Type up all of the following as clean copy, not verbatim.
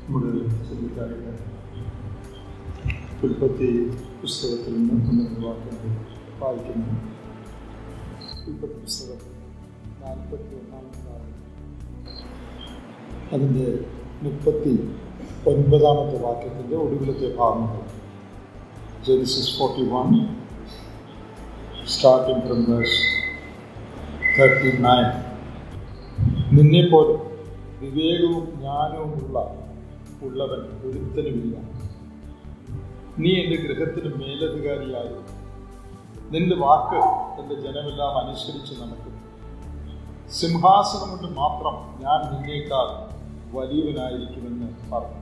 നമ്മുടെ ചിന്തിക്കാനായിട്ട് ഉൽപ്പത്തി പുസ്തകത്തിൽ നിന്ന് വാക്യങ്ങൾ വായിക്കുന്നു. ഉൽപ്പത്തി പുസ്തകം 41 അതിൻ്റെ 39 വാക്യത്തിൻ്റെ ഒടുവിലത്തെ ഭാഗങ്ങൾ. Genesis 41 starting from verse 39. നിന്നെപ്പോലെ വിവേകവും ജ്ഞാനവും ഉള്ളവൻ ഒരുത്തനുമില്ല. നീ എൻ്റെ ഗൃഹത്തിന് മേലധികാരിയായി. നിന്റെ വാക്ക് എൻ്റെ ജനമെല്ലാം അനുസരിച്ച് നടക്കും. സിംഹാസനം കൊണ്ട് മാത്രം ഞാൻ നിന്നേക്കാൾ വലിയവനായിരിക്കുമെന്ന് പറഞ്ഞു.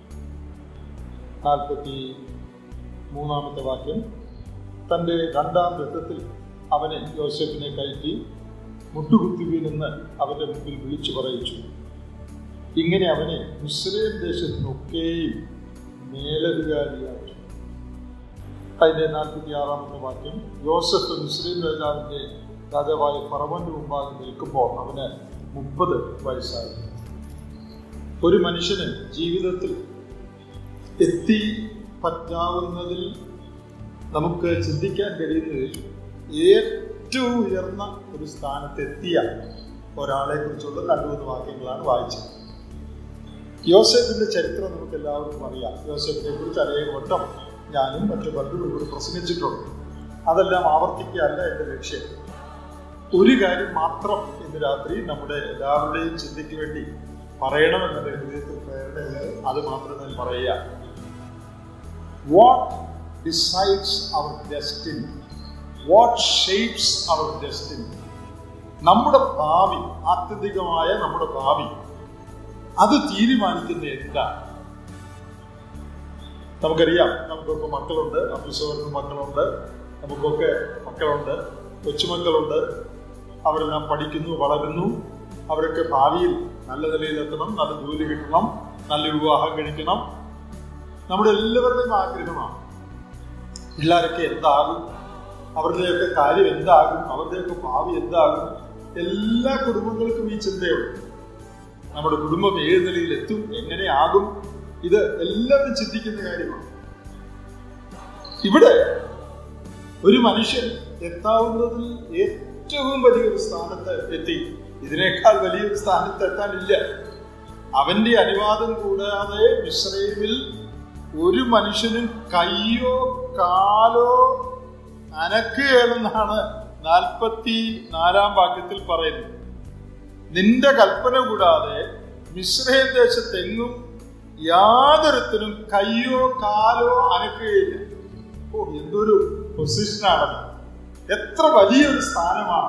43 വാക്യം. തൻ്റെ 2-ാം രഥത്തിൽ അവനെ യോസേഫിനെ കയറ്റി മുട്ടുകുത്തുവീനെന്ന് അവൻ്റെ മുമ്പിൽ വിളിച്ചു പറയിച്ചു. ഇങ്ങനെ അവനെ മിസ്രയീം ദേശത്തിനൊക്കെയും മേലധികാരിയാക്കി. അതിൻ്റെ 46 വാക്യം. യോസഫ് മിസ്രയീം രാജാവായ ഫറവോന്റെ മുമ്പാകെ നിൽക്കുമ്പോൾ അവന് 30 വയസ്സായി. ഒരു മനുഷ്യന് ജീവിതത്തിൽ എത്തി പറ്റാവുന്നതിൽ നമുക്ക് ചിന്തിക്കാൻ കഴിയുന്നതിൽ ഏറ്റവും ഉയർന്ന ഒരു സ്ഥാനത്തെത്തിയ ഒരാളെ കുറിച്ചുള്ള 2-3 വാക്യങ്ങളാണ് വായിച്ചത്. യോസേഫിന്റെ ചരിത്രം നമുക്ക് എല്ലാവർക്കും അറിയാം. യോസേഫിനെ കുറിച്ച് അനേക വട്ടം ഞാനും മറ്റു പലരും കൂടി പ്രസംഗിച്ചിട്ടുണ്ട്. അതെല്ലാം ആവർത്തിക്കുകയല്ല എൻ്റെ ലക്ഷ്യം. ഒരു കാര്യം മാത്രം ഇന്ന് രാത്രി നമ്മുടെ എല്ലാവരുടെയും ചിന്തയ്ക്ക് വേണ്ടി പറയണമെന്നത് ഹൃദയത്തിൽ പ്രേരണയുണ്ട്. അത് മാത്രം ഞാൻ പറയുക. What decides our destiny? What shapes our destiny? നമ്മുടെ ഭാവി, ആത്യന്തികമായ നമ്മുടെ ഭാവി, അത് തീരുമാനിക്കുന്ന എന്താണ്? നമുക്കറിയാം, നമുക്കൊക്കെ മക്കളുണ്ട്, അഭിസോറിന് മക്കളുണ്ട്, നമുക്കൊക്കെ മക്കളുണ്ട്, കൊച്ചുമക്കളുണ്ട്. അവരെല്ലാം പഠിക്കുന്നു, വളരുന്നു. അവരൊക്കെ ഭാവിയിൽ നല്ല നിലയിലെത്തണം, നല്ല ജോലി കിട്ടണം, നല്ല വിവാഹം കഴിക്കണം. നമ്മുടെ എല്ലാവരുടെയും ആഗ്രഹമാണ്. പിള്ളേരൊക്കെ എന്താകും, അവരുടെയൊക്കെ കാര്യം എന്താകും, അവരുടെയൊക്കെ ഭാവി എന്താകും. എല്ലാ കുടുംബങ്ങൾക്കും ഈ ചിന്തയുണ്ട്. നമ്മുടെ കുടുംബം ഏത് നിലയിലെത്തും, എങ്ങനെയാകും, ഇത് എല്ലാവരും ചിന്തിക്കുന്ന കാര്യമാണ്. ഇവിടെ ഒരു മനുഷ്യൻ എത്താവുന്നതിൽ ഏറ്റവും വലിയൊരു സ്ഥാനത്ത് എത്തി. ഇതിനേക്കാൾ വലിയൊരു സ്ഥാനത്ത് എത്താനില്ല. അവന്റെ അനുവാദം കൂടാതെ മിസ്രയീമിൽ ഒരു മനുഷ്യനും കയ്യോ കാലോ അനക്കുകയെന്നാണ് 44 വാക്യത്തിൽ പറയുന്നത്. നിന്റെ കൽപ്പന കൂടാതെ മിസ്രയീം ദേശത്തെങ്ങും യാതൊരുത്തിനും കയ്യോ കാലോ അനക്കുകയില്ല. എന്തൊരു പൊസിഷനാണത്! എത്ര വലിയൊരു സ്ഥാനമാണ്!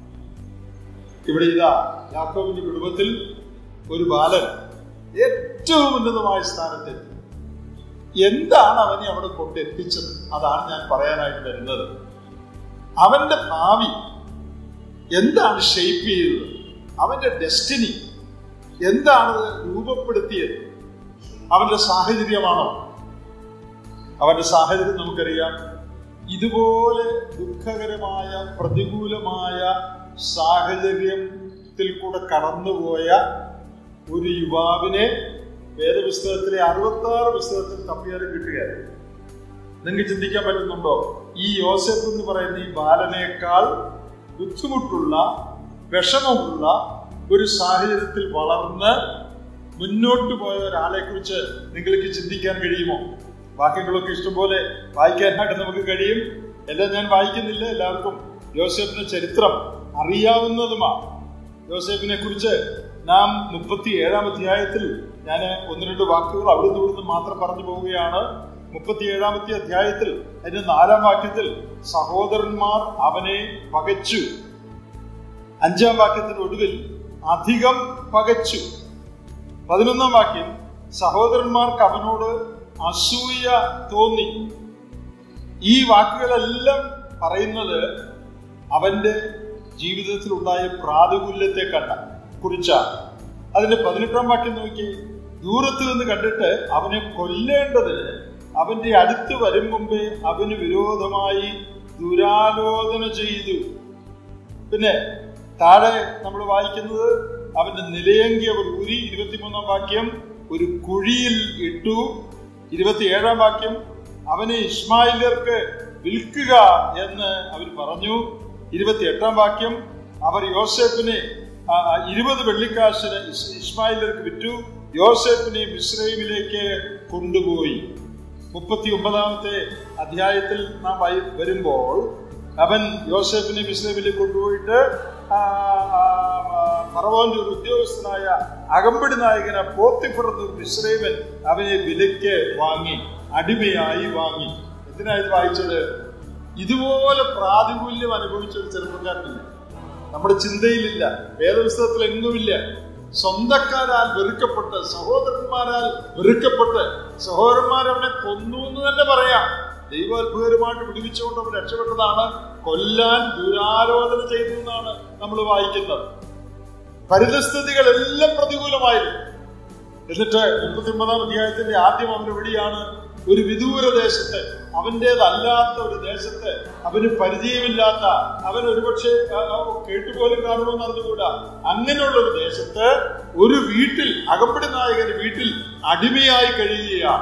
ഇവിടെ ഇതാ യാക്കോബിന്റെ കുടുംബത്തിൽ ഒരു ബാലൻ ഏറ്റവും ഉന്നതമായ സ്ഥാനത്തെത്തി. എന്താണ് അവനെ അവിടെ കൊണ്ടെത്തിച്ചത്? അതാണ് ഞാൻ പറയാനായിട്ട് വരുന്നത്. അവന്റെ ഭാവി എന്താണ് ഷേപ്പ് ചെയ്തത്? അവന്റെ ഡെസ്റ്റിനി എന്താണ് രൂപപ്പെടുത്തിയത്? അവന്റെ സാഹചര്യമാണോ? അവന്റെ സാഹചര്യം നമുക്കറിയാം. ഇതുപോലെ ദുഃഖകരമായ പ്രതികൂലമായ സാഹചര്യത്തിൽ കൂടെ കടന്നുപോയ ഒരു യുവാവിനെ വേദപുസ്തകത്തിലെ 66 പുസ്തകത്തിൽ തപ്പിയാലും കിട്ടുകയാണ്. നിങ്ങൾക്ക് ചിന്തിക്കാൻ പറ്റുന്നുണ്ടോ? ഈ യോസേഫ് എന്ന് പറയുന്ന ഈ ബാലനേക്കാൾ ബുദ്ധിമുട്ടുള്ള, വിഷമമുള്ള ഒരു സാഹചര്യത്തിൽ വളർന്ന് മുന്നോട്ട് പോയ ഒരാളെ കുറിച്ച് നിങ്ങൾക്ക് ചിന്തിക്കാൻ കഴിയുമോ? വാക്യങ്ങളൊക്കെ ഇഷ്ടംപോലെ വായിക്കാനായിട്ട് നമുക്ക് കഴിയും. എല്ലാം ഞാൻ വായിക്കുന്നില്ല. എല്ലാവർക്കും യോസേഫിന്റെ ചരിത്രം അറിയാവുന്നതുമാണ്. യോസേഫിനെ കുറിച്ച് നാം 37-ാം അധ്യായത്തിൽ ഞാൻ 1-2 വാക്കുകൾ അവിടുന്ന് ഇവിടുന്ന് മാത്രം പറഞ്ഞു പോവുകയാണ്. 37-ാമത്തെ അധ്യായത്തിൽ അതിന്റെ 4-ാം വാക്യത്തിൽ സഹോദരന്മാർ അവനെ പകച്ചു. 5-ാം വാക്യത്തിന് ഒടുവിൽ അധികം പകച്ചു. 11-ാം വാക്യം സഹോദരന്മാർക്ക് അവനോട് അസൂയ തോന്നി. ഈ വാക്കുകളെല്ലാം പറയുന്നത് അവന്റെ ജീവിതത്തിൽ ഉണ്ടായ പ്രാതികൂല്യത്തെ കുറിച്ചാണ്. അതിന്റെ 18-ാം വാക്യം നോക്കി. ദൂരത്ത് നിന്ന് കണ്ടിട്ട് അവനെ കൊല്ലേണ്ടതിന് അവന്റെ അടുത്ത് വരും മുമ്പേ അവന് വിരോധമായി ദുരാലോചന ചെയ്തു. പിന്നെ താഴെ നമ്മൾ വായിക്കുന്നത് അവന്റെ നിലയങ്കി അവർ ഊരി. 23-ാം വാക്യം. ഒരു കുഴിയിൽ ഇട്ടു. 27-ാം വാക്യം, അവനെ ഇശ്മായില്യർക്ക് വിൽക്കുക എന്ന് അവർ പറഞ്ഞു. 28-ാം വാക്യം, അവർ യോസേപ്പിനെ 20 വെള്ളിക്കാശിന് ഇശ്മായില്യർക്ക് വിറ്റു. യോസേപ്പിനെ മിസ്രൈമിലേക്ക് കൊണ്ടുപോയി. 39-ാമത്തെ അധ്യായത്തിൽ നാം വരുമ്പോൾ അവൻ യോസേപ്പിനെ മിസ്രൈമിലേക്ക് കൊണ്ടുപോയിട്ട് ഫറവോന്റെ ഒരു ഉദ്യോഗസ്ഥനായ അകമ്പടി നായകന പോത്തിഫർ എന്ന മിസ്രൈമൻ അവനെ വിലയ്ക്ക് വാങ്ങി, അടിമയായി വാങ്ങി. എന്തിനായത് വായിച്ചത്? ഇതുപോലെ പ്രാതികൂല്യം അനുഭവിച്ച ഒരു ചെറുപ്പക്കാരനില്ല, നമ്മുടെ ചിന്തയിലില്ല, വേദപുസ്തകത്തിൽ എങ്ങുമില്ല. സ്വന്തക്കാരാൽ വെറുക്കപ്പെട്ട്, സഹോദരന്മാരാൽ വെറുക്കപ്പെട്ട്, സഹോദരന്മാരവനെ കൊന്നു എന്ന് തന്നെ പറയാം. ദൈവാത്ഭുതകരമായിട്ട് വിടുവിച്ചുകൊണ്ട് അവൻ രക്ഷപ്പെട്ടതാണ്. കൊല്ലാൻ ദുരാലോചന ചെയ്തു എന്നാണ് നമ്മൾ വായിക്കുന്നത്. പരിതസ്ഥിതികളെല്ലാം പ്രതികൂലമായിരുന്നു. എന്നിട്ട് 39-ാം അധ്യായത്തിന്റെ ആദ്യം അവൻ എവിടെയാണ്? ഒരു വിദൂര ദേശത്ത്, അവൻ്റേതല്ലാത്ത ഒരു ദേശത്ത്, അവന് പരിചയമില്ലാത്ത, അവൻ ഒരുപക്ഷെ കേട്ടുപോലും കാണുമെന്ന് അറിഞ്ഞുകൂടാ, അങ്ങനെയുള്ള ഒരു ദേശത്ത് ഒരു വീട്ടിൽ, അകമ്പടി നായകന്റെ വീട്ടിൽ അടിമയായി കഴിയുകയാണ്.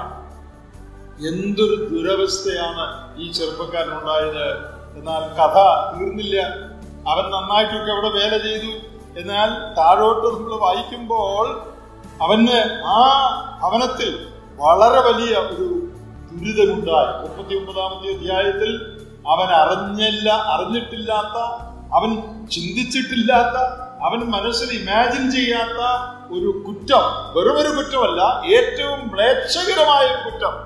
എന്തൊരു ദുരവസ്ഥയാണ് ഈ ചെറുപ്പക്കാരനുണ്ടായത്. എന്നാൽ കഥ തീർന്നില്ല. അവൻ നന്നായിട്ടൊക്കെ അവിടെ വേല ചെയ്തു. എന്നാൽ താഴോട്ട് നമ്മൾ വായിക്കുമ്പോൾ അവന് ആ ഭവനത്തിൽ വളരെ വലിയ ഒരു ദുരിതമുണ്ടായി. 39-ാമത്തെ അധ്യായത്തിൽ അവൻ അറിഞ്ഞിട്ടില്ലാത്ത, അവൻ ചിന്തിച്ചിട്ടില്ലാത്ത, അവൻ മനസ്സിൽ ഇമാജിൻ ചെയ്യാത്ത ഒരു കുറ്റം, വെറുമൊരു കുറ്റമല്ല, ഏറ്റവും മ്ലേച്ഛകരമായ ഒരു കുറ്റം,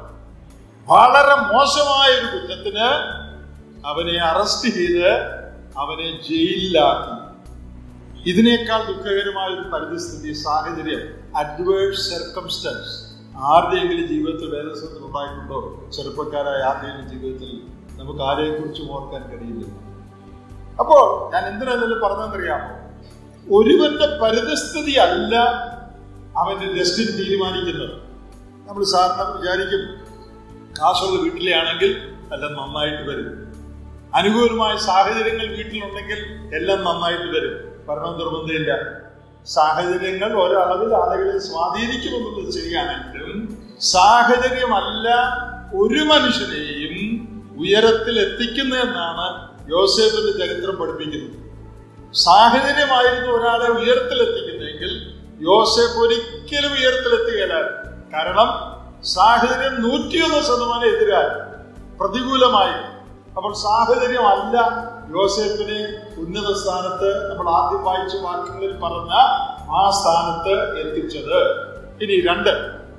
വളരെ മോശമായ ഒരു കുറ്റത്തിന് അവനെ അറസ്റ്റ് ചെയ്ത് അവനെ ജയിലിലാക്കി. ഇതിനേക്കാൾ ദുഃഖകരമായ ഒരു പരിസ്ഥിതി, സാഹചര്യം, അഡ്വേഴ്സ് സർക്കംസ്റ്റൻസ് ആരുടെയെങ്കിലും ജീവിതത്തിൽ വേദപുസ്തകത്തിൽ ഉണ്ടായിട്ടുണ്ടോ? ചെറുപ്പക്കാരായ ആരുടെയെങ്കിലും ജീവിതത്തിൽ നമുക്ക് ആരെയും കുറിച്ചും ഓർക്കാൻ കഴിയില്ല. അപ്പോൾ ഞാൻ എന്തിനാണെങ്കിലും പറഞ്ഞെന്നറിയാമോ? ഒരുവന്റെ പരിസ്ഥിതി അല്ല അവന്റെ ഡെസ്റ്റിനി തീരുമാനിക്കുന്നത്. നമ്മൾ സാധാരണ വിചാരിക്കും, കാശുള്ള വീട്ടിലെ ആണെങ്കിൽ എല്ലാം നന്നായിട്ട് വരും, അനുകൂലമായ സാഹചര്യങ്ങൾ വീട്ടിലുണ്ടെങ്കിൽ എല്ലാം നന്നായിട്ട് വരും. ഭരണം നിർബന്ധമില്ല. സാഹചര്യങ്ങൾ ഒരളവിൽ ആളുകളെ സ്വാധീനിക്കുമെന്നുള്ളത് ശരിയാണെങ്കിലും സാഹചര്യമല്ല ഒരു മനുഷ്യനെയും ഉയരത്തിൽ എത്തിക്കുന്നതെന്നാണ് യോസേഫിന്റെ ചരിത്രം പഠിപ്പിക്കുന്നത്. സാഹചര്യമായിരുന്നു ഒരാളെ ഉയരത്തിലെത്തിക്കുന്നതെങ്കിൽ യോസേഫ് ഒരിക്കലും ഉയരത്തിലെത്തുകയില്ല. കാരണം സാഹചര്യം 101% എതിരായി, പ്രതികൂലമായി. അപ്പോൾ സാഹചര്യം അല്ല യോസേഫിനെ ഉന്നത സ്ഥാനത്ത്, നമ്മൾ ആദ്യം വായിച്ച വാക്യങ്ങളിൽ പറഞ്ഞ ആ സ്ഥാനത്ത് എത്തിച്ചത്. ഇനി 2,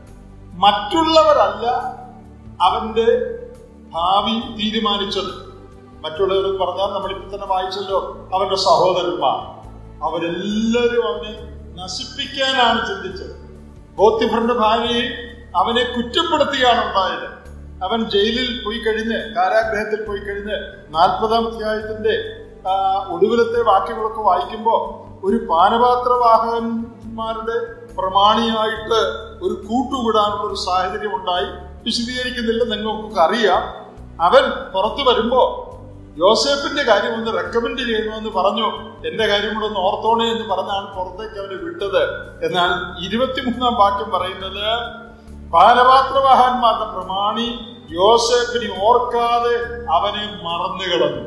മറ്റുള്ളവരല്ല അവന്റെ ഭാവി തീരുമാനിച്ചത്. മറ്റുള്ളവർ പറഞ്ഞാൽ നമ്മളിപ്പോ തന്നെ വായിച്ചല്ലോ, അവന്റെ സഹോദരന്മാർ, അവരെല്ലാവരും അവനെ നശിപ്പിക്കാനാണ് ചിന്തിച്ചത്. പോത്തിഫറിന്റെ ഭാര്യയെ അവനെ കുറ്റപ്പെടുത്തിയാണ് ഉണ്ടായത്. അവൻ ജയിലിൽ പോയി കഴിഞ്ഞ്, കാരാഗ്രഹത്തിൽ പോയി കഴിഞ്ഞ് 40-ാം അധ്യായത്തിന്റെ ഒടുവിലത്തെ വാക്യങ്ങളൊക്കെ വായിക്കുമ്പോൾ ഒരു പാനപാത്രവാഹകന്മാരുടെ പ്രമാണിയായിട്ട് ഒരു കൂട്ടുകൂടാനുള്ള ഒരു സാഹചര്യം ഉണ്ടായി. വിശദീകരിക്കുന്നില്ല, നിങ്ങൾക്കൊക്കെ അറിയാം. അവൻ പുറത്തു വരുമ്പോ യോസേഫിന്റെ കാര്യം ഒന്ന് റെക്കമെൻഡ് ചെയ്യണമെന്ന് പറഞ്ഞു. എന്റെ കാര്യം കൂടെ ഒന്ന് ഓർത്തോണേ എന്ന് പറഞ്ഞാണ് പുറത്തേക്ക് അവനെ വിട്ടത്. എന്നാൽ 23-ാം വാക്യം പറയുന്നത്, പാനപാത്രവാഹന്മാരുടെ പ്രമാണി യോസേഫിനെ ഓർക്കാതെ അവനെ മറന്നു കളഞ്ഞു.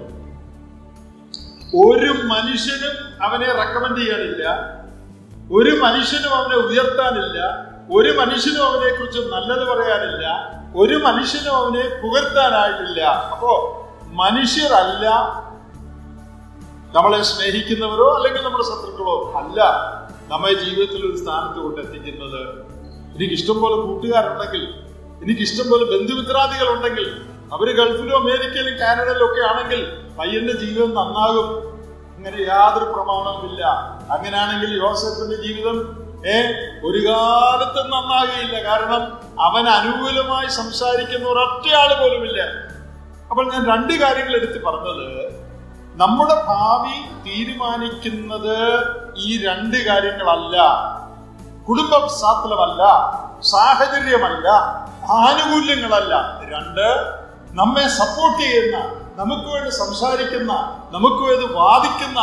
ഒരു മനുഷ്യനും അവനെ റെക്കമെൻഡ് ചെയ്യാനില്ല, ഒരു മനുഷ്യനും അവനെ ഉയർത്താനില്ല, ഒരു മനുഷ്യനും അവനെ കുറിച്ച് നല്ലത് പറയാനില്ല, ഒരു മനുഷ്യനും അവനെ പുകഴ്ത്താനായിട്ടില്ല. അപ്പോ മനുഷ്യരല്ല നമ്മളെ സ്നേഹിക്കുന്നവരോ അല്ലെങ്കിൽ നമ്മുടെ ശത്രുക്കളോ അല്ല നമ്മെ ജീവിതത്തിൽ ഒരു സ്ഥാനത്ത് കൊണ്ടെത്തിക്കുന്നത്. എനിക്കിഷ്ടം പോലെ കൂട്ടുകാരുണ്ടെങ്കിൽ, എനിക്കിഷ്ടം പോലെ ബന്ധുമിത്രാദികൾ ഉണ്ടെങ്കിൽ, അവര് ഗൾഫിലും അമേരിക്കയിലും കാനഡയിലും ഒക്കെ ആണെങ്കിൽ പയ്യന്റെ ജീവിതം നന്നാകും. അങ്ങനെ യാതൊരു പ്രമാണവുമില്ല. അങ്ങനെയാണെങ്കിൽ യോസേഫിന്റെ ജീവിതം ഒരു കാലത്തും നന്നാകുകയില്ല. കാരണം അവൻ അനുകൂലമായി സംസാരിക്കുന്ന ഒരൊറ്റയാള് പോലുമില്ല. അപ്പോൾ ഞാൻ 2 കാര്യങ്ങൾ എടുത്ത് പറഞ്ഞത്, നമ്മുടെ ഭാവി തീരുമാനിക്കുന്നത് ഈ 2 കാര്യങ്ങളല്ല. കുടുംബ പശ്ചാത്തലമല്ല, സാഹചര്യമല്ല, ആനുകൂല്യങ്ങളല്ല. 2, നമ്മെ സപ്പോർട്ട് ചെയ്യുന്ന, നമുക്ക് വേണ്ടി സംസാരിക്കുന്ന, നമുക്ക് വേണ്ടി വാദിക്കുന്ന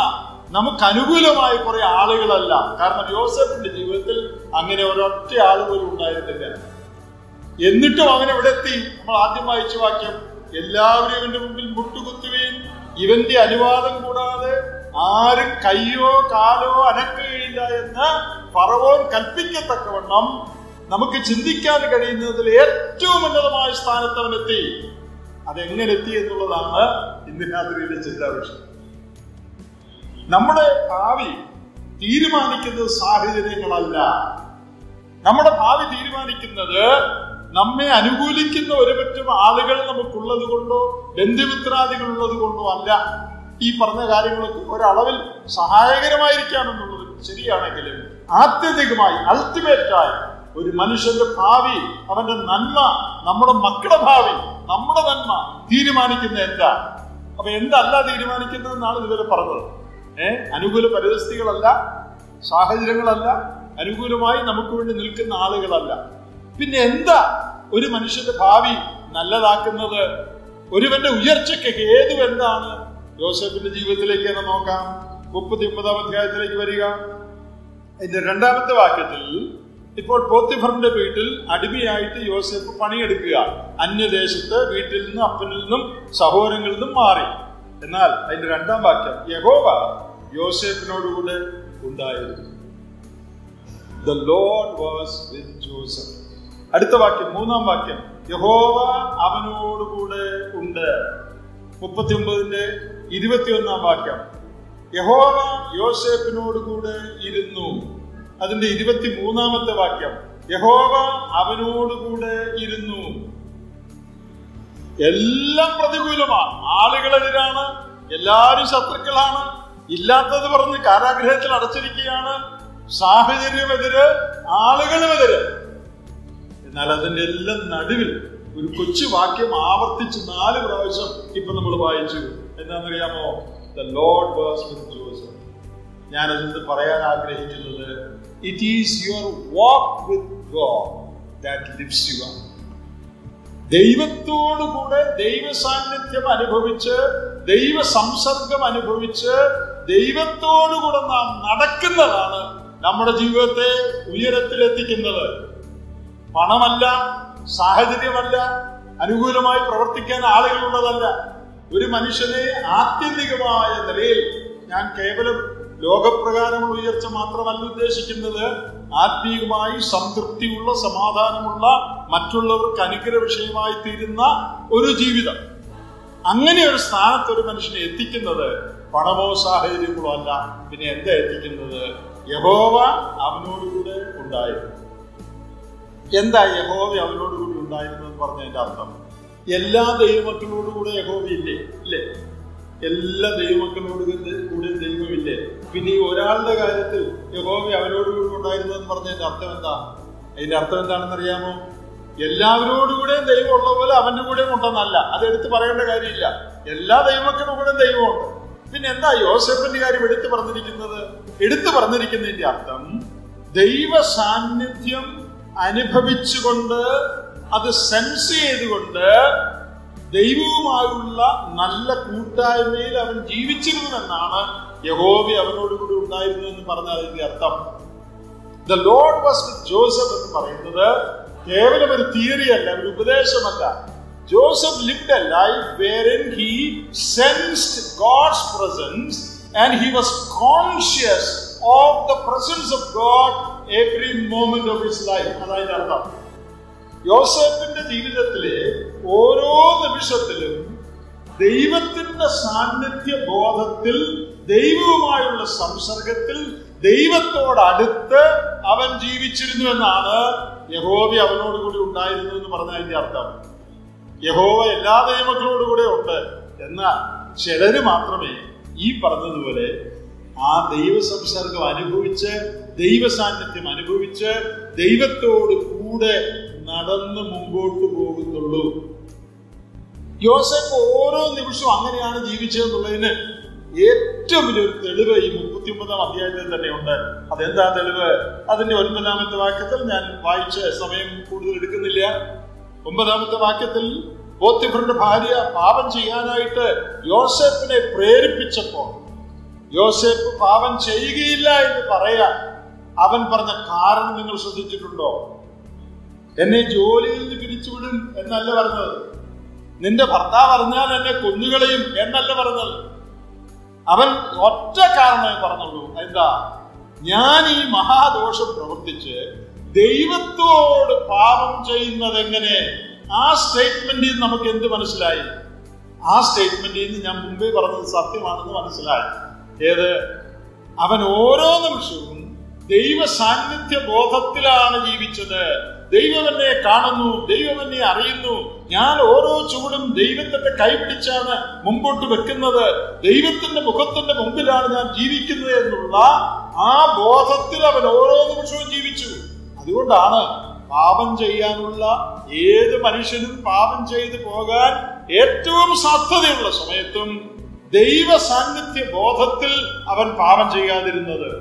നമുക്ക് അനുകൂലമായ കുറെ ആളുകളല്ല. കാരണം യോസേഫിന്റെ ജീവിതത്തിൽ അങ്ങനെ ഒരൊറ്റ ആൾ പോലും ഉണ്ടായിരുന്നില്ല. എന്നിട്ടും അവൻ എവിടെ എത്തി? നമ്മൾ ആദ്യം വായിച്ച വാക്യം, എല്ലാവരും ഇവന്റെ മുമ്പിൽ മുട്ടുകുത്തുകയും ഇവന്റെ അനുവാദം കൂടാതെ ആരും കയ്യോ കാലോ അനക്കുകയില്ല എന്ന് ഫറവോൻ കൽപ്പിക്കത്തക്കവണ്ണം നമുക്ക് ചിന്തിക്കാൻ കഴിയുന്നതിൽ ഏറ്റവും ഉന്നതമായ സ്ഥാനത്ത് അവൻ എത്തി. അതെങ്ങനെ എത്തി എന്നുള്ളതാണ് ഇന്ന് രാത്രിയിലെ ചിന്താവിഷയം. നമ്മുടെ ഭാവി തീരുമാനിക്കുന്നത് സാഹചര്യങ്ങളല്ല. നമ്മുടെ ഭാവി തീരുമാനിക്കുന്നത് നമ്മെ അനുകൂലിക്കുന്ന ഒരുപറ്റം ആളുകൾ നമുക്കുള്ളത് കൊണ്ടോ ബന്ധുമിത്രാദികൾ ഉള്ളത് കൊണ്ടോ അല്ല. ഈ പറഞ്ഞ കാര്യങ്ങളൊക്കെ ഒരളവിൽ സഹായകരമായിരിക്കാമെന്നുള്ളത് ശരിയാണെങ്കിലും ആത്യന്തികമായി അൾട്ടിമേറ്റായി ഒരു മനുഷ്യന്റെ ഭാവി, അവന്റെ നന്മ, നമ്മുടെ മക്കളുടെ ഭാവി, നമ്മുടെ നന്മ തീരുമാനിക്കുന്ന എന്താ? അപ്പൊ എന്തല്ല തീരുമാനിക്കുന്നതെന്നാണ് ഇതുവരെ പറഞ്ഞത്. അനുകൂല പരിസ്ഥിതികളല്ല, സാഹചര്യങ്ങളല്ല, അനുകൂലമായി നമുക്ക് വേണ്ടി നിൽക്കുന്ന ആളുകളല്ല. പിന്നെ എന്താ ഒരു മനുഷ്യന്റെ ഭാവി നല്ലതാക്കുന്നത്? ഒരുവന്റെ ഉയർച്ചയ്ക്ക് ഹേതു എന്താണ്? യോസേഫിന്റെ ജീവിതത്തിലേക്ക് തന്നെ നോക്കാം. 39-ാം അധ്യായത്തിലേക്ക് വരിക. അതിന്റെ 2-ാമത്തെ വാക്യത്തിൽ, ഇപ്പോൾ പോത്തിഫറിന്റെ വീട്ടിൽ അടിമയായിട്ട് യോസേഫ് പണിയെടുക്കുക. അന്യദേശത്ത് വീട്ടിൽ നിന്നും അപ്പനിൽ നിന്നും സഹോദരങ്ങളിൽ നിന്നും മാറി. എന്നാൽ അതിന്റെ 2-ാം വാക്യം, യഹോവ യോസേഫിനോടുകൂടെ ഉണ്ടായിരുന്നു. The Lord was with Joseph. അടുത്ത വാക്യം, 3-ാം വാക്യം, യഹോവ അവനോടുകൂടെ ഉണ്ട്. 39-ന്റെ 21-ാം വാക്യം, യഹോവ യോസേഫിനോടുകൂടെ ഇരുന്നു. അതിന്റെ 23-ാമത്തെ വാക്യം, യഹോവ അവനോടുകൂടെ ഇരുന്നു. എല്ലാം പ്രതികൂലമാണ്. ആളുകളെതിരാണ്, എല്ലാവരും ശത്രുക്കളാണ്, ഇല്ലാത്തത് പറഞ്ഞ് കാരാഗ്രഹത്തിൽ അടച്ചിരിക്കുകയാണ്, സാഹചര്യമെതിര്, ആളുകളുമെതിര്. എന്നാൽ അതിന്റെ എല്ലാം നടുവിൽ ഒരു കൊച്ചു വാക്യം ആവർത്തിച്ച് 4 പ്രാവശ്യം ഇപ്പൊ നമ്മൾ വായിച്ചു. എന്താണെന്നറിയാമോ? The Lord was with Joseph. ഞാനത് പറയാൻ ആഗ്രഹിക്കുന്നത്, it is your walk with God that lifts you up. ദൈവത്തോടുകൂടെ ദൈവ സാന്നിധ്യം അനുഭവിച്ച്, ദൈവ സംസർഗം അനുഭവിച്ച്, ദൈവത്തോടുകൂടെ നാം നടക്കുന്നതാണ് നമ്മുടെ ജീവിതത്തെ ഉയരത്തിലെത്തിക്കുന്നത്. പണമല്ല, സാഹചര്യമല്ല, അനുകൂലമായി പ്രവർത്തിക്കാൻ ആളുകളുള്ളതല്ല. ഒരു മനുഷ്യനെ ആത്യന്തികമായ നിലയിൽ, ഞാൻ കേവലം ലോകപ്രകാരമുള്ള ഉയർച്ച മാത്രമല്ല ഉദ്ദേശിക്കുന്നത്, ആത്മീയമായി സംതൃപ്തിയുള്ള, സമാധാനമുള്ള, മറ്റുള്ളവർക്ക് അനുഗ്രഹ വിഷയമായി തീരുന്ന ഒരു ജീവിതം. അങ്ങനെ ഒരു സ്ഥാനത്ത് ഒരു മനുഷ്യനെ എത്തിക്കുന്നത് പണമോ സാഹചര്യങ്ങളോ അല്ല. പിന്നെ എന്താ എത്തിക്കുന്നത്? യഹോവ അവനോടുകൂടെ ഉണ്ടായിരുന്നു. എന്താ യഹോവ അവനോടുകൂടി ഉണ്ടായിരുന്നു എന്ന് പറഞ്ഞതിന്റെ അർത്ഥം? എല്ലാ ദൈവമക്കളോടുകൂടെ യഹോവ ഇല്ലേ? ഇല്ലേ? എല്ലാ ദൈവമക്കളോടുകൂടെ ദൈവമില്ലേ? പിന്നെ ഈ ഒരാളുടെ കാര്യത്തിൽ യഹോവ അവനോടുകൂടി ഉണ്ടായിരുന്നു എന്ന് പറഞ്ഞതിന്റെ അർത്ഥം എന്താ? അതിന്റെ അർത്ഥം എന്താണെന്ന് അറിയാമോ? എല്ലാവരോടുകൂടെയും ദൈവം ഉള്ള പോലെ അവന്റെ കൂടെയും ഉണ്ടെന്നല്ല. അത് എടുത്തു പറയേണ്ട കാര്യമില്ല. എല്ലാ ദൈവമക്കളുടെ കൂടെ ദൈവമുണ്ട്. പിന്നെ എന്താ യോസേഫിന്റെ കാര്യം എടുത്തു പറഞ്ഞിരിക്കുന്നത്? എടുത്തു പറഞ്ഞിരിക്കുന്നതിന്റെ അർത്ഥം, ദൈവ സാന്നിധ്യം അനുഭവിച്ചുകൊണ്ട്, അത് സെൻസ് ചെയ്തുകൊണ്ട്, ദൈവവുമായുള്ള നല്ല കൂട്ടായ്മയിൽ അവൻ ജീവിച്ചിരുന്നുവെന്നാണ് യഹോവ അവനോടുകൂടി ഉണ്ടായിരുന്നു എന്ന് പറഞ്ഞാൽ അതിന്റെ അർത്ഥം. The lord was with Joseph എന്ന് പറയുന്നത് കേവലം ഒരു തിയറി അല്ല, ഒരു ഉപദേശമല്ല. Joseph lived a life wherein he sensed God's presence and he was conscious of the presence of God every moment of his life. അതായത് അർത്ഥം, യോസേഫിന്റെ ജീവിതത്തിലെ ഓരോ നിമിഷത്തിലും ദൈവത്തിന്റെ സാന്നിധ്യ ബോധത്തിൽ, ദൈവവുമായുള്ള സംസർഗത്തിൽ, ദൈവത്തോടടുത്ത് അവൻ ജീവിച്ചിരുന്നു എന്നാണ് യഹോവ അവനോടുകൂടി ഉണ്ടായിരുന്നു എന്ന് പറഞ്ഞതിന്റെ അർത്ഥം. യഹോവ എല്ലാ ദൈവമക്കളോടുകൂടെ ഉണ്ട്. എന്നാൽ ചിലര് മാത്രമേ ഈ പറഞ്ഞതുപോലെ ആ ദൈവ സംസർഗം അനുഭവിച്ച്, ദൈവ സാന്നിധ്യം അനുഭവിച്ച്, ദൈവത്തോട് കൂടെ നടന്ന് മുമ്പോട്ട് പോകുന്നുള്ളൂ. യോസേഫ് ഓരോ നിമിഷവും അങ്ങനെയാണ് ജീവിച്ചതെന്നുള്ളതിന് ഏറ്റവും വലിയൊരു തെളിവ് ഈ 39-ാം അധ്യായത്തിൽ തന്നെ ഉണ്ട്. അതെന്താ തെളിവ്? അതിന്റെ 9-ാമത്തെ വാക്യത്തിൽ ഞാൻ വായിച്ച സമയം കൂടുതൽ എടുക്കുന്നില്ല. 9-ാമത്തെ വാക്യത്തിൽ പോത്തിഫറിന്റെ ഭാര്യ പാപം ചെയ്യാനായിട്ട് യോസേഫിനെ പ്രേരിപ്പിച്ചപ്പോൾ യോസേപ്പ് പാപം ചെയ്യുകയില്ല എന്ന് പറയാൻ അവൻ പറഞ്ഞ കാരണം നിങ്ങൾ ശ്രദ്ധിച്ചിട്ടുണ്ടോ? എന്നെ ജോലിയിൽ നിന്ന് പിരിച്ചുവിടും എന്നല്ല പറഞ്ഞത്. നിന്റെ ഭർത്താവ് അറിഞ്ഞാൽ എന്നെ കൊന്നുകളയും എന്നല്ല പറഞ്ഞത്. അവൻ ഒറ്റ കാരണമേ പറഞ്ഞുള്ളൂ. എന്താ? ഞാൻ ഈ മഹാദോഷം പ്രവർത്തിച്ച് ദൈവത്തോട് പാപം ചെയ്യുന്നത് എങ്ങനെ? ആ സ്റ്റേറ്റ്മെന്റിൽ നിന്ന് നമുക്ക് എന്ത് മനസ്സിലായി? ആ സ്റ്റേറ്റ്മെന്റിൽ നിന്ന് ഞാൻ മുമ്പേ പറഞ്ഞത് സത്യമാണെന്ന് മനസ്സിലായി. ഏത്? അവൻ ഓരോ നിമിഷവും ദൈവ സാന്നിധ്യ ബോധത്തിലാണ് ജീവിച്ചത്. ദൈവം എന്നെ കാണുന്നു, ദൈവം എന്നെ അറിയുന്നു, ഞാൻ ഓരോ ചുവടും ദൈവത്തിന്റെ കൈപിടിച്ചാണ് മുമ്പോട്ട് വെക്കുന്നത്, ദൈവത്തിന്റെ മുഖത്തിന്റെ മുമ്പിലാണ് ഞാൻ ജീവിക്കുന്നത് എന്നുള്ള ആ ബോധത്തിൽ അവൻ ഓരോ നിമിഷവും ജീവിച്ചു. അതുകൊണ്ടാണ് പാപം ചെയ്യാനുള്ള ഏത് മനുഷ്യനും പാപം ചെയ്തു പോകാൻ ഏറ്റവും സാധ്യതയുള്ള സമയത്തും ദൈവ സാന്നിധ്യ ബോധത്തിൽ അവൻ പാപം ചെയ്യാതിരുന്നത്.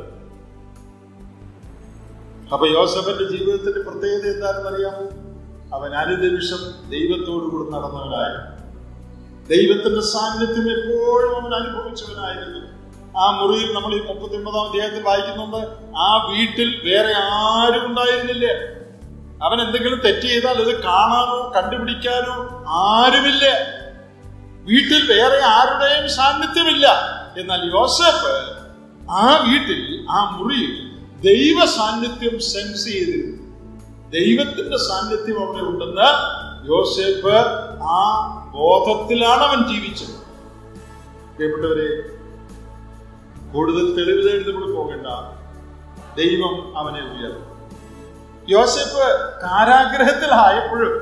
അപ്പൊ യോസേഫിന്റെ ജീവിതത്തിന്റെ പ്രത്യേകത എന്താണെന്ന് അറിയാമോ? അവൻ അനുനിമിഷം ദൈവത്തോടുകൂടി നടന്നവനായി, ദൈവത്തിന്റെ സാന്നിധ്യം എപ്പോഴും അവൻ അനുഭവിച്ചവനായിരുന്നു. ആ മുറിയിൽ നമ്മൾ ഈ 39-ാം അധ്യായത്തിൽ വായിക്കുന്നുണ്ട്, ആ വീട്ടിൽ വേറെ ആരും ഉണ്ടായിരുന്നില്ല. അവൻ എന്തെങ്കിലും തെറ്റ് ചെയ്താൽ അത് കാണാനോ കണ്ടുപിടിക്കാനോ ആരുമില്ല. വീട്ടിൽ വേറെ ആരുടെയും സാന്നിധ്യമില്ല. എന്നാൽ യോസേഫ് ആ വീട്ടിൽ, ആ മുറിയിൽ ദൈവ സാന്നിധ്യം സെൻസ് ചെയ്തിരുന്നു. ദൈവത്തിന്റെ സാന്നിധ്യം അവിടെ ഉണ്ടെന്ന് യോസേഫ് ആ ബോധത്തിലാണ് അവൻ ജീവിച്ചത്. പ്രിയപ്പെട്ടവരെ, കൂടുതൽ തെളിവ് തേടി നമ്മൾ പോകേണ്ട. ദൈവം അവനെ ഉയർന്നു. യോസേഫ് കാരാഗ്രഹത്തിലായപ്പോഴും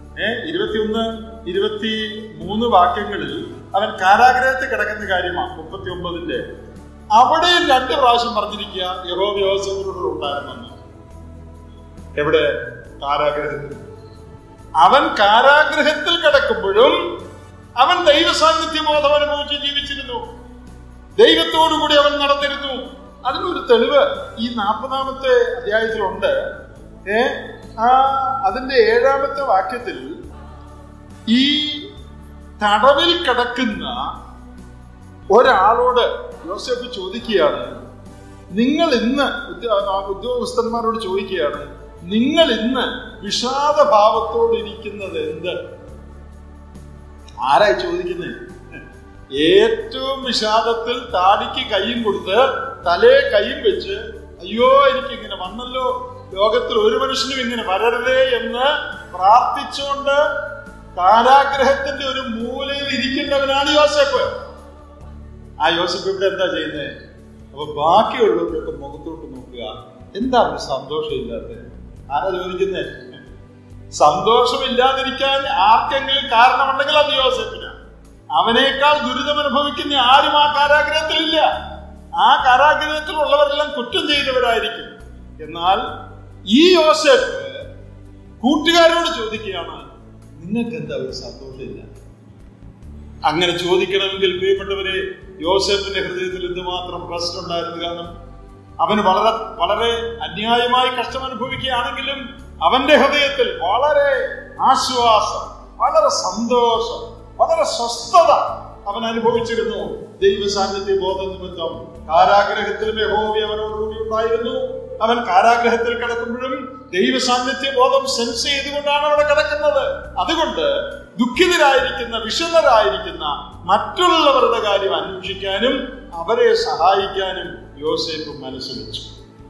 21-23 വാക്യങ്ങളിൽ അവൻ കാരാഗ്രഹത്തിൽ കിടക്കുന്ന കാര്യമാണ്. 39-ന്റെ അവിടെയും 2 പ്രാവശ്യം പറഞ്ഞിരിക്കുക യഹോവ യോസേഫിനോട് ഉണ്ടായിരുന്നെന്ന്. എവിടെ? കാരാഗ്രഹത്തിൽ. അവൻ കാരാഗ്രഹത്തിൽ കിടക്കുമ്പോഴും അവൻ ദൈവ സാന്നിധ്യ ബോധം അനുഭവിച്ച് ജീവിച്ചിരുന്നു. ദൈവത്തോടുകൂടി അവൻ നടന്നിരുന്നു. അതിനൊരു തെളിവ് ഈ 40-ാമത്തെ അധ്യായത്തിലുണ്ട്. അതിന്റെ 7-ാമത്തെ വാക്യത്തിൽ ഈ തടവിൽ കിടക്കുന്ന ഒരാളോട് യോസേഫ് ചോദിക്കുകയാണ്, നിങ്ങൾ ഇന്ന്, ഉദ്യോഗസ്ഥന്മാരോട് ചോദിക്കുകയാണ്, നിങ്ങൾ ഇന്ന് വിഷാദഭാവത്തോട് ഇരിക്കുന്നത് എന്ത്? ആരായി ചോദിക്കുന്നത്? ഏറ്റവും വിഷാദത്തിൽ താടിക്ക് കൈയും കൊടുത്ത് തലേ കൈയും വെച്ച്, അയ്യോ എനിക്കിങ്ങനെ വന്നല്ലോ, ലോകത്തിൽ ഒരു മനുഷ്യനും ഇങ്ങനെ വരരുതേ എന്ന് പ്രാർത്ഥിച്ചുകൊണ്ട് കാരാഗ്രഹത്തിന്റെ ഒരു മൂലയിൽ ഇരിക്കേണ്ടവനാണ് യോസേഫ്. ആ യോസേഫ് ഇവിടെ എന്താ ചെയ്യുന്നത്? അപ്പൊ ബാക്കിയുള്ളവരൊക്കെ മുഖത്തോട്ട് നോക്കുക, എന്താ ഒരു സന്തോഷമില്ലാത്തത്? ആരാ ചോദിക്കുന്നത്? സന്തോഷമില്ലാതിരിക്കാൻ ആർക്കെങ്കിലും കാരണമുണ്ടെങ്കിൽ അത് യോസേഫിനാണ്. അവനേക്കാൾ ദുരിതം അനുഭവിക്കുന്ന ആരും ആ കാരാഗ്രഹത്തിലില്ല. ആ കാരാഗ്രഹത്തിലുള്ളവരെല്ലാം കുറ്റം ചെയ്തവരായിരിക്കും. എന്നാൽ ഈ യോസേഫ് കൂട്ടുകാരോട് ചോദിക്കുകയാണ്, നിങ്ങൾക്ക് എന്താ ഒരു സന്തോഷമില്ല? അങ്ങനെ ചോദിക്കണമെങ്കിൽ പ്രിയപ്പെട്ടവരെ, യോസേഫിന്റെ ഹൃദയത്തിൽ എന്തുമാത്രം പ്രശ്നം ഉണ്ടായിരുന്നു. കാരണം അവന് വളരെ വളരെ അന്യായമായി കഷ്ടം അനുഭവിക്കുകയാണെങ്കിലും അവന്റെ ഹൃദയത്തിൽ വളരെ ആശ്വാസം, വളരെ സന്തോഷം, വളരെ സ്വസ്ഥത അവൻ അനുഭവിച്ചിരുന്നു. ദൈവ സാന്നിധ്യ ബോധം നിമിത്തം കാരാഗ്രഹത്തിലും യഹോവ അവനോടുകൂടി ഉണ്ടായിരുന്നു. അവൻ കാരാഗ്രഹത്തിൽ കിടക്കുമ്പോഴും ദൈവ സാന്നിധ്യ ബോധം സെൻസ് ചെയ്തുകൊണ്ടാണ് അവിടെ കിടക്കുന്നത്. അതുകൊണ്ട് ദുഃഖിതരായിരിക്കുന്ന, വിഷമരായിരിക്കുന്ന മറ്റുള്ളവരുടെ കാര്യം അന്വേഷിക്കാനും അവരെ സഹായിക്കാനും യോസേഫ് മനസ്സ് വെച്ചു.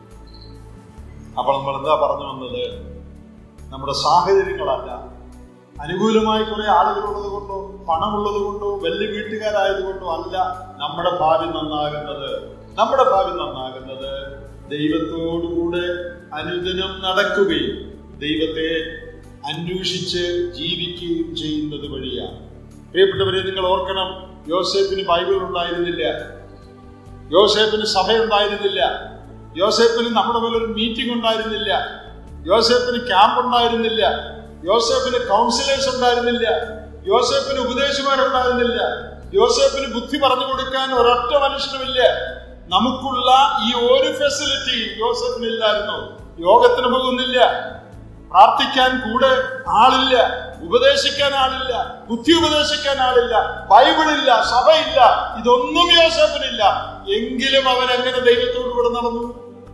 അപ്പോൾ നമ്മൾ എന്താ പറഞ്ഞു വന്നത്? നമ്മുടെ സാഹചര്യങ്ങളല്ല, അനുകൂലമായി കുറെ ആളുകളുള്ളത് കൊണ്ടോ പണമുള്ളത് കൊണ്ടോ വലിയ വീട്ടുകാരായതുകൊണ്ടോ അല്ല നമ്മുടെ ഭാവി നന്നാകുന്നത്. നമ്മുടെ ഭാവി നന്നാകുന്നത് ദൈവത്തോടുകൂടെ അനുദിനം നടക്കുകയും ദൈവത്തെ അന്വേഷിച്ച് ജീവിക്കുകയും ചെയ്യുന്നത് വഴിയാണ്. പ്രിയപ്പെട്ടവരെ, നിങ്ങൾ ഓർക്കണം, യോസേഫിന് ബൈബിൾ ഉണ്ടായിരുന്നില്ല, യോസേഫിന് സഭയുണ്ടായിരുന്നില്ല, യോസേഫിന് നമ്മുടെ പോലൊരു മീറ്റിംഗ് ഉണ്ടായിരുന്നില്ല, യോസേഫിന് ക്യാമ്പ് ഉണ്ടായിരുന്നില്ല, യോസേഫിന് കൗൺസിലേഴ്സ് ഉണ്ടായിരുന്നില്ല, യോസേഫിന് ഉപദേശമാരുണ്ടായിരുന്നില്ല, യോസേഫിന് ബുദ്ധി പറഞ്ഞു കൊടുക്കാൻ ഒരൊറ്റ മനുഷ്യനുമില്ല. നമുക്കുള്ള ഈ ഒരു ഫെസിലിറ്റിയും യോസേഫിനില്ലായിരുന്നു. യോഗത്തിന് പോകുന്നില്ല, പ്രാർത്ഥിക്കാൻ കൂടെ ആളില്ല, ഉപദേശിക്കാൻ ആളില്ല, ബുദ്ധി ഉപദേശിക്കാൻ ആളില്ല, ബൈബിളില്ല, സഭയില്ല, ഇതൊന്നും യോസേഫിനില്ല. എങ്കിലും അവൻ എങ്ങനെ ദൈവത്തോട് കൂടെ നടന്നു?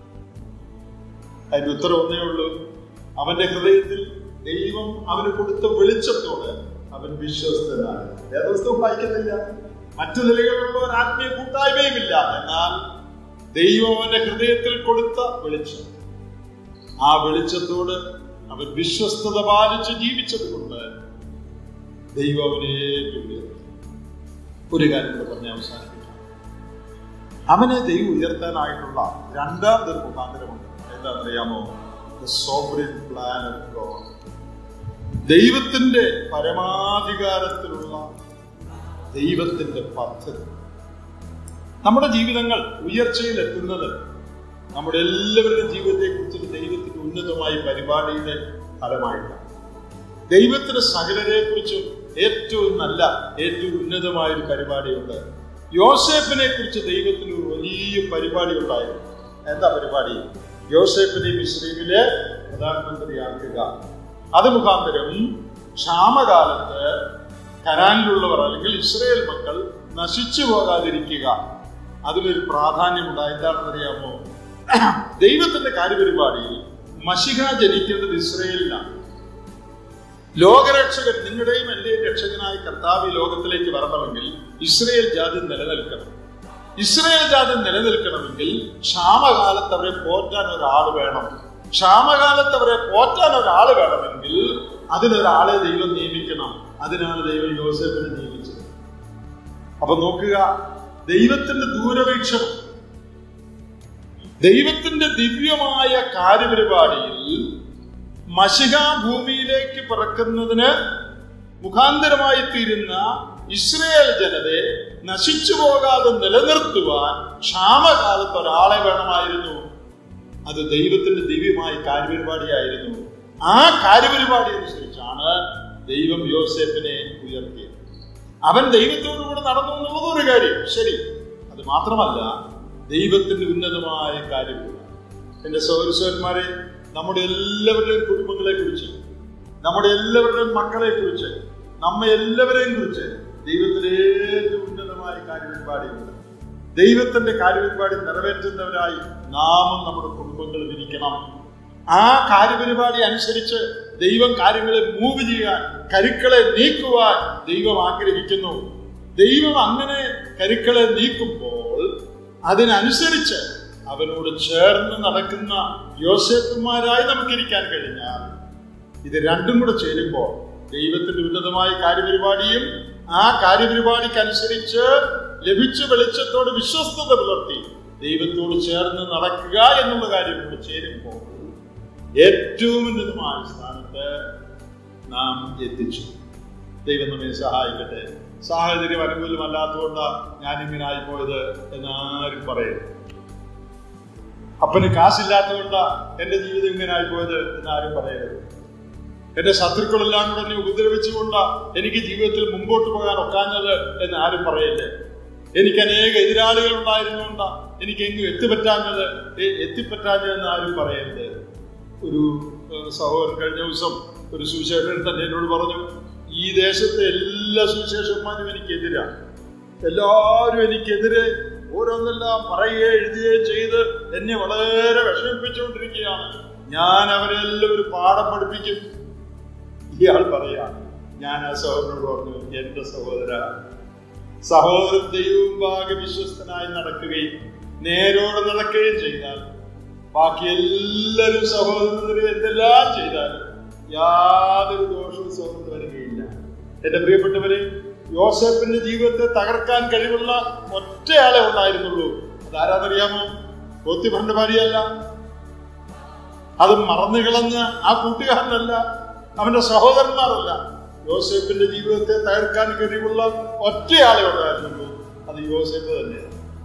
അതിന് ഉത്തരം ഒന്നേ ഉള്ളൂ. അവന്റെ ഹൃദയത്തിൽ ദൈവം അവന് കൊടുത്ത വെളിച്ചത്തോട് അവൻ വിശ്വസ്തനാണ്. വേദപുസ്തകം വായിക്കുന്നില്ല, മറ്റു നിലകളിലുള്ള ഒരു ആത്മീയ കൂട്ടായ്മയുമില്ല. എന്നാൽ ദൈവം അവന്റെ ഹൃദയത്തിൽ കൊടുത്ത വെളിച്ചം, ആ വെളിച്ചത്തോട് അവൻ വിശ്വസ്തത പാലിച്ച് ജീവിച്ചത് കൊണ്ട് ദൈവം അവനെ ഉയർത്തി. ഒരു കാര്യം കൂടെ പറഞ്ഞ് അവസാനിപ്പിക്കാം. അവനെ ദൈവം ഉയർത്താനായിട്ടുള്ള രണ്ടാമതൊരു മുഖാന്തരമുണ്ട്. എന്താണെന്നറിയാമോ? The sovereign plan of God. ദൈവത്തിന്റെ പരമാധികാരത്തിലുള്ള ദൈവത്തിന്റെ പദ്ധതി. നമ്മുടെ ജീവിതങ്ങൾ ഉയർച്ചയിൽ എത്തുന്നത് നമ്മുടെ എല്ലാവരുടെയും ജീവിതത്തെ കുറിച്ച് ദൈവത്തിന്റെ ഉന്നതമായ പരിപാടിയുടെ ഫലമായിട്ടാണ്. ദൈവത്തിന്റെ സകലരെ കുറിച്ചും ഏറ്റവും നല്ല, ഏറ്റവും ഉന്നതമായ ഒരു പരിപാടിയുണ്ട്. യോസേഫിനെ കുറിച്ച് ദൈവത്തിന് ഒരു വലിയ പരിപാടി ഉണ്ടായിരുന്നു. എന്താ പരിപാടി? യോസേഫിനെ മിസ്രൈമിലെ പ്രധാനമന്ത്രിയാക്കുക. അത് മുഖാന്തരം ക്ഷാമകാലത്ത് കനാനിലുള്ളവർ അല്ലെങ്കിൽ ഇസ്രായേൽ മക്കൾ നശിച്ചു പോകാതിരിക്കുക. അതിലൊരു പ്രാധാന്യമുണ്ടായി. എന്താണെന്നറിയാമോ? ദൈവത്തിന്റെ കാര്യപരിപാടിയിൽ മശിഹ ജനിക്കേണ്ടത് ഇസ്രായേലിലാണ്. ലോകരക്ഷകൻ, നിങ്ങളുടെയും എന്റെയും രക്ഷകനായ കർത്താവ് ഈ ലോകത്തിലേക്ക് വരണമെങ്കിൽ ഇസ്രായേൽ ജാതി നിലനിൽക്കണം. ഇസ്രായേൽ ജാതി നിലനിൽക്കണമെങ്കിൽ ക്ഷാമകാലത്ത് അവരെ പോറ്റാൻ ഒരാൾ വേണം. ക്ഷാമകാലത്ത് അവരെ പോറ്റാൻ ഒരാൾ വേണമെങ്കിൽ അതിനൊരാളെ ദൈവം നിയമിക്കണം. അതിനാണ് ദൈവം യോസേഫിനെ നിയമിച്ചത്. അപ്പൊ നോക്കുക, ദൈവത്തിന്റെ ദൂരവീക്ഷണം, ദൈവത്തിന്റെ ദിവ്യമായ കാര്യപരിപാടിയിൽ മശിഹ ഭൂമിയിലേക്ക് പിറക്കുന്നതിന് മുഖാന്തരമായി തീരുന്ന ഇസ്രായേൽ ജനതയെ നശിച്ചു പോകാതെ നിലനിർത്തുവാൻ ക്ഷാമകാലത്ത് ഒരാളെ വേണമായിരുന്നു. അത് ദൈവത്തിന്റെ ദിവ്യമായ കാര്യപരിപാടിയായിരുന്നു. ആ കാര്യപരിപാടി അനുസരിച്ചാണ് ദൈവം യോസേഫിനെ ഉയർത്തിയത്. അവൻ ദൈവത്തോടുകൂടെ നടന്നു എന്നുള്ളത് ഒരു കാര്യം, ശരി. അത് മാത്രമല്ല, ദൈവത്തിന്റെ ഉന്നതമായ കാര്യങ്ങൾ. എന്റെ സഹോദരന്മാരെ, നമ്മുടെ എല്ലാവരുടെയും കുടുംബങ്ങളെ കുറിച്ച്, നമ്മുടെ എല്ലാവരുടെയും മക്കളെ കുറിച്ച്, നമ്മെ എല്ലാവരെയും കുറിച്ച് ദൈവത്തിന്റെ ഏറ്റവും ഉന്നതമായ കാര്യപരിപാടിയുണ്ട്. ദൈവത്തിന്റെ കാര്യപരിപാടി നിറവേറ്റുന്നവരായി നാമും നമ്മുടെ കുടുംബങ്ങളും ഇരിക്കണം. ആ കാര്യപരിപാടി അനുസരിച്ച് ദൈവം കാര്യങ്ങളെ മൂവ് ചെയ്യാൻ, കരുക്കളെ നീക്കുവാൻ ദൈവം ആഗ്രഹിക്കുന്നു. ദൈവം അങ്ങനെ കരുക്കളെ നീക്കുമ്പോൾ അതിനനുസരിച്ച് അവനോട് ചേർന്ന് നടക്കുന്ന യോസേഫുമാരായി നമുക്കിരിക്കാൻ കഴിഞ്ഞാൽ, ഇത് രണ്ടും കൂടെ ചേരുമ്പോൾ ദൈവത്തിന്റെ ഉന്നതമായ കാര്യപരിപാടിയും ആ കാര്യപരിപാടിക്കനുസരിച്ച് ലഭിച്ച വെളിച്ചത്തോട് വിശ്വസ്തത പുലർത്തി ദൈവത്തോട് ചേർന്ന് നടക്കുക എന്നുള്ള കാര്യം കൂടെ ചേരുമ്പോൾ ഏറ്റവും ഉന്നതമായ സ്ഥാനത്ത് നാം എത്തിച്ചു. ദൈവം നമ്മെ സഹായിക്കട്ടെ. സാഹചര്യം അനുകൂലമല്ലാത്തതുകൊണ്ടാണ് ഞാനിങ്ങനെ ആയിപ്പോയത് എന്നാരും പറയരുത്. അപ്പന് കാശില്ലാത്തതുകൊണ്ടാ എന്റെ ജീവിതം ഇങ്ങനെ ആയിപ്പോയത് എന്നാരും പറയരുത്. എന്റെ ശത്രുക്കളെല്ലാം കൂടെ എന്നെ ഉപദ്രവിച്ചുകൊണ്ടാ എനിക്ക് ജീവിതത്തിൽ മുമ്പോട്ട് പോകാൻ ഒക്കാഞ്ഞത് എന്ന് ആരും പറയല്ലേ. എനിക്ക് അനേക എതിരാളികൾ ഉണ്ടായിരുന്നുകൊണ്ടാ എനിക്ക് എങ്ങും എത്തിപ്പറ്റാഞ്ഞതെന്ന് ആരും പറയരുത്. ഒരു സഹോദരൻ കഴിഞ്ഞ ദിവസം ഒരു സുവിശേഷകൻ തന്നെ എന്നോട് പറഞ്ഞു, ഈ ദേശത്തെ എല്ലാ സുവിശേഷന്മാരും എനിക്കെതിരാണ്, എല്ലാവരും എനിക്കെതിരെ ഓരോന്നെല്ലാം പറയുകയും എഴുതുകയും ചെയ്ത് എന്നെ വളരെ വിഷമിപ്പിച്ചുകൊണ്ടിരിക്കുകയാണ്. ഞാൻ അവരെല്ലാം ഒരു പാഠം പഠിപ്പിക്കും. ഇയാൾ പറയാ, ഞാൻ ആ സഹോദരനോട് പറഞ്ഞു, എന്റെ സഹോദരൻ ദൈവമുമ്പാകെ വിശ്വസ്തനായി നടക്കുകയും നേരോടെ നടക്കുകയും ചെയ്താൽ ബാക്കി എല്ലാവരും സഹോദരന് എന്തെല്ലാം ചെയ്താലും യാതൊരു ദോഷവും സഹോദരന് വരികയില്ല. എന്റെ പ്രിയപ്പെട്ടവരെ, യോസേഫിന്റെ ജീവിതത്തെ തകർക്കാൻ കഴിവുള്ള ഒറ്റയാളെ ഉണ്ടായിരുന്നുള്ളൂ. അതാരാന്നറിയാമോ? പോത്തിഫറിന്റെ ഭാര്യയല്ല, അത് മറന്നുകളഞ്ഞ ആ കൂട്ടുകാരനല്ല, അവന്റെ സഹോദരന്മാരല്ല. യോസേഫിന്റെ ജീവിതത്തെ തകർക്കാൻ കഴിവുള്ള ഒറ്റയാളെ ഉണ്ടായിരുന്നുള്ളൂ. അത് യോസേഫ് തന്നെയാണ്.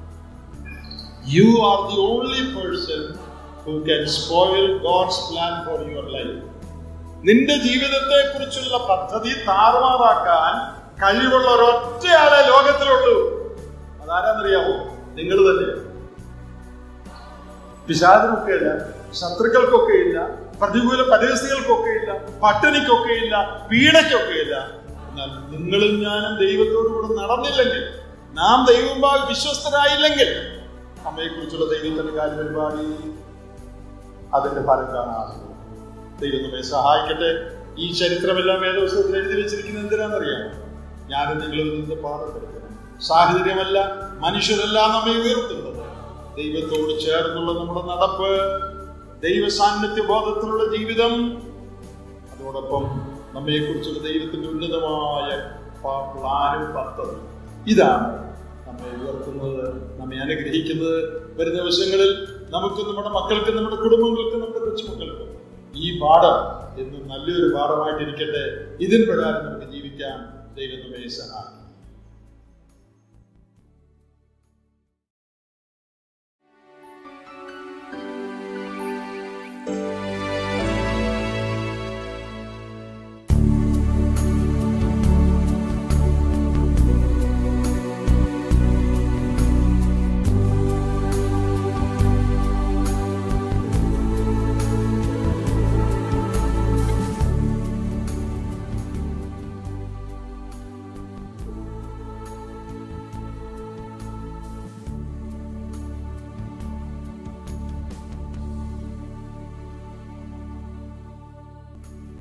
You are the only person who can spoil God's plan for your life. നിന്റെ ജീവിതത്തെ കുറിച്ചുള്ള പദ്ധതി താറുമാറാക്കാൻ കഴിവുള്ള ഒരൊറ്റയാളെ ലോകത്തിലുള്ളൂ. അതാരാന്നറിയാമോ? നിങ്ങൾ തന്നെ. പിശാചിനൊക്കെ ഇല്ല, ശത്രുക്കൾക്കൊക്കെ ഇല്ല, പ്രതികൂല പരിസ്ഥിതികൾക്കൊക്കെയില്ല, പട്ടിണിക്കൊക്കെയില്ല, പീഡയ്ക്കൊക്കെയില്ല. എന്നാൽ നിങ്ങളും ഞാനും ദൈവത്തോടു കൂടെ നടന്നില്ലെങ്കിൽ, നാം ദൈവമുമ്പാൽ വിശ്വസ്തരായില്ലെങ്കിൽ, നമ്മെക്കുറിച്ചുള്ള ദൈവത്തിന്റെ കാര്യപരിപാടി അതിന്റെ ഫലം കാണാതെ ദൈവം നമ്മെ സഹായിക്കട്ടെ. ഈ ചരിത്രമെല്ലാം വേദപുസ്തകത്തിൽ എഴുതി വെച്ചിരിക്കുന്നത് എന്തിനാണെന്നറിയാമോ? ഞാനും നിങ്ങളും നിന്ന് പാഠപ്പെടുത്തണം. സാഹചര്യമല്ല, മനുഷ്യരല്ല നമ്മെ ഉയർത്തുന്നത്. ദൈവത്തോട് ചേർന്നുള്ള നമ്മുടെ നടപ്പ്, ദൈവ സാന്നിധ്യ ബോധത്തിലുള്ള ജീവിതം, അതോടൊപ്പം നമ്മെക്കുറിച്ചുള്ള ദൈവത്തിന്റെ ഉന്നതമായ പ്ലാനും പദ്ധതി, ഇതാണ് നമ്മെ ഉയർത്തുന്നത്, നമ്മെ അനുഗ്രഹിക്കുന്നത്. വരുന്ന ദിവസങ്ങളിൽ നമുക്ക്, നമ്മുടെ മക്കൾക്ക്, നമ്മുടെ കുടുംബങ്ങൾക്ക്, നമ്മുടെ കൊച്ചുമക്കൾക്കും ഈ പാഠം എന്നും നല്ലൊരു പാഠമായിട്ടിരിക്കട്ടെ. ഇതിൻ പ്രകാരം നമുക്ക് ജീവിക്കാൻ ദൈവം നമ്മെ സഹായിക്കും.